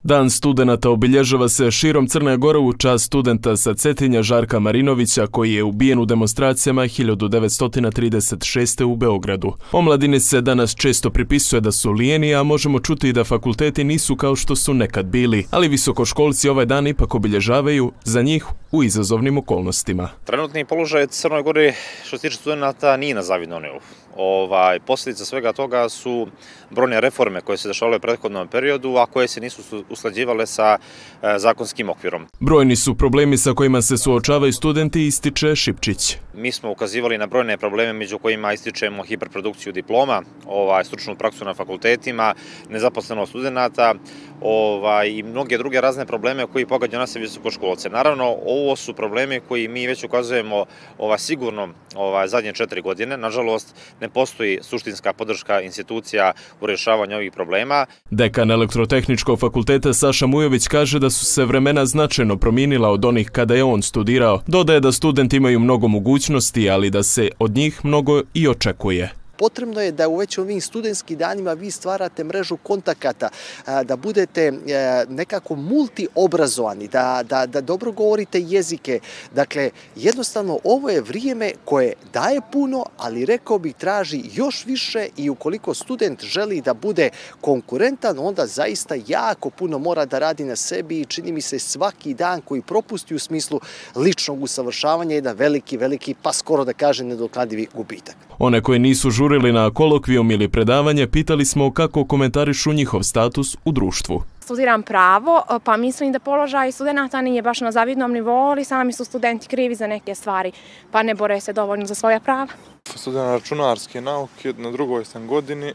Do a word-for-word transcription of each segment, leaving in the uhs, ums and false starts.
Dan studenata obilježava se širom Crne Gore u čast studenta sa Cetinja Žarka Marinovića, koji je ubijen u demonstracijama hiljadu devetsto trideset šeste. u Beogradu. Omladini se danas često pripisuje da su lijeni, a možemo čuti i da fakulteti nisu kao što su nekad bili, ali visokoškolci ovaj dan ipak obilježavaju za njih u izazovnim okolnostima. Trenutni položaj Crnoj Gori što se tiče studenta nije na zavidnom nivou. Ovaj, posljedica svega toga su brojne reforme koje se dešavale u prethodnom periodu, a koje se nisu usklađivale sa e, zakonskim okvirom. Brojni su problemi sa kojima se suočavaju studenti, ističe Šipčić. Mi smo ukazivali na brojne probleme, među kojima ističemo hiperprodukciju diploma, ovaj, stručnu praksu na fakultetima, nezaposlenost studenata ovaj, i mnoge druge razne probleme koji pogađaju nas visokoškolce. Naravno, ovo su problemi koji mi već ukazujemo ovaj, sigurno ovaj, zadnje četiri godine. Nažalost, ne postoji suštinska podrška institucija u rješavanju ovih problema. Dekan Elektrotehničkog fakulteta Saša Mujović kaže da su se vremena značajno promijenila od onih kada je on studirao. Dodaje da studenti imaju mnogo mogućnosti, ali da se od njih mnogo i očekuje. Potrebno je da u već ovim studentskim danima vi stvarate mrežu kontakata, da budete nekako multiobrazovani, da, da, da dobro govorite jezike. Dakle, jednostavno ovo je vrijeme koje daje puno, ali rekao bih traži još više i ukoliko student želi da bude konkurentan, onda zaista jako puno mora da radi na sebi i čini mi se svaki dan koji propusti u smislu ličnog usavršavanja je jedan veliki, veliki, pa skoro da kažem nedoknadivi gubitak. One koji nisu žurili na kolokvijum ili predavanje, pitali smo kako komentarišu njihov status u društvu. Studiram pravo, pa mislim da položaj studenata nije baš na zavidnom nivou, ali sami su studenti krivi za neke stvari, pa ne bore se dovoljno za svoja prava. Studiram računarske nauke, na drugoj sam godini.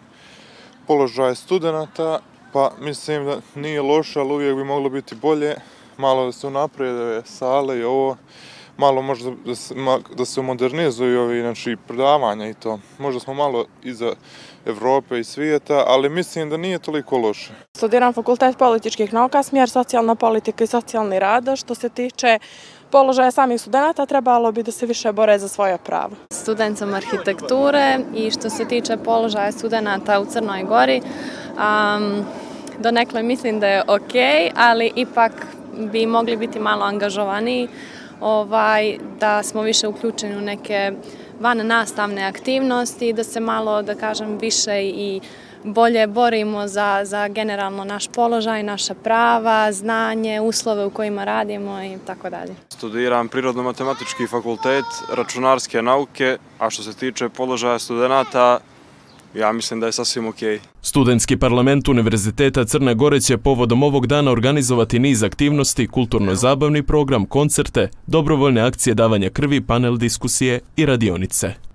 Položaj studenata, pa mislim da nije loše, ali uvijek bi moglo biti bolje. Malo da se unaprijede sale i ovo. Malo možda da se, da se modernizuju ovi znači, predavanja i to. Možda smo malo iza Evrope i svijeta, ali mislim da nije toliko loše. Studiram fakultet političkih nauka, smjer socijalna politika i socijalni rad. Što se tiče položaja samih studenata, trebalo bi da se više bore za svoja prava. Student sam arhitekture i što se tiče položaja studenata u Crnoj Gori, um, donekle mislim da je ok, ali ipak bi mogli biti malo angažovaniji. Ovaj, da smo više uključeni u neke van nastavne aktivnosti, da se malo, da kažem, više i bolje borimo za, za generalno naš položaj, naša prava, znanje, uslove u kojima radimo i tako dalje. Studiram Prirodno-matematički fakultet, računarske nauke, a što se tiče položaja studenata, ja mislim da je sasvim ok. Studentski parlament Univerziteta Crne Gore će povodom ovog dana organizovati niz aktivnosti, kulturno-zabavni program, koncerte, dobrovoljne akcije davanja krvi, panel diskusije i radionice.